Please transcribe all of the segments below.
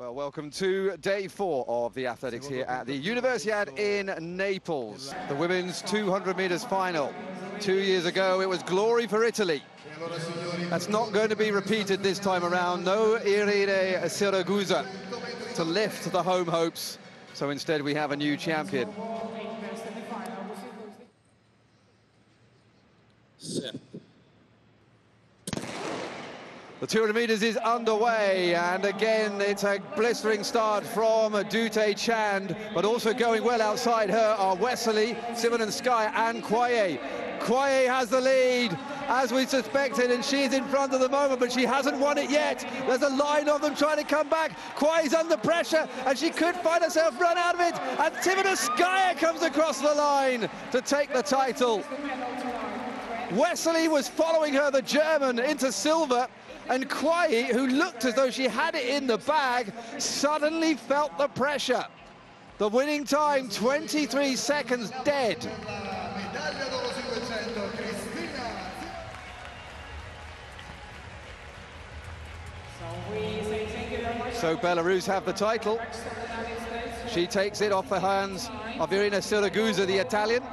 Well, welcome to day 4 of the athletics here at the Universiade in Naples. The women's 200 meters final. 2 years ago, it was glory for Italy. That's not going to be repeated this time around. No Irene Siragusa to lift the home hopes. So instead, we have a new champion. The 200 meters is underway, and again it's a blistering start from Dute Chand, but also going well outside her are Wesley, Simonenskaya and Quaye. Quaye has the lead, as we suspected, and she's in front at the moment, but she hasn't won it yet. There's a line of them trying to come back. Quaye's under pressure, and she could find herself run out of it, and Simonenskaya comes across the line to take the title. Wesley was following her, the German, into silver, and Quaye, who looked as though she had it in the bag, suddenly felt the pressure. The winning time, 23 seconds dead. So Belarus have the title. She takes it off the hands of Irina Siragusa, the Italian.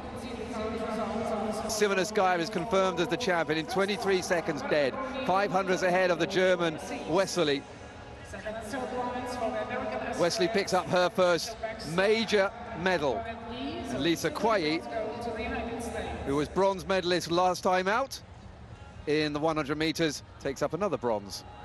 Simonenskaya is confirmed as the champion in 23 seconds dead. 500s ahead of the German Wesley. Wesley picks up her first major medal. And Lisa Quaye, who was bronze medalist last time out in the 100 meters, takes up another bronze.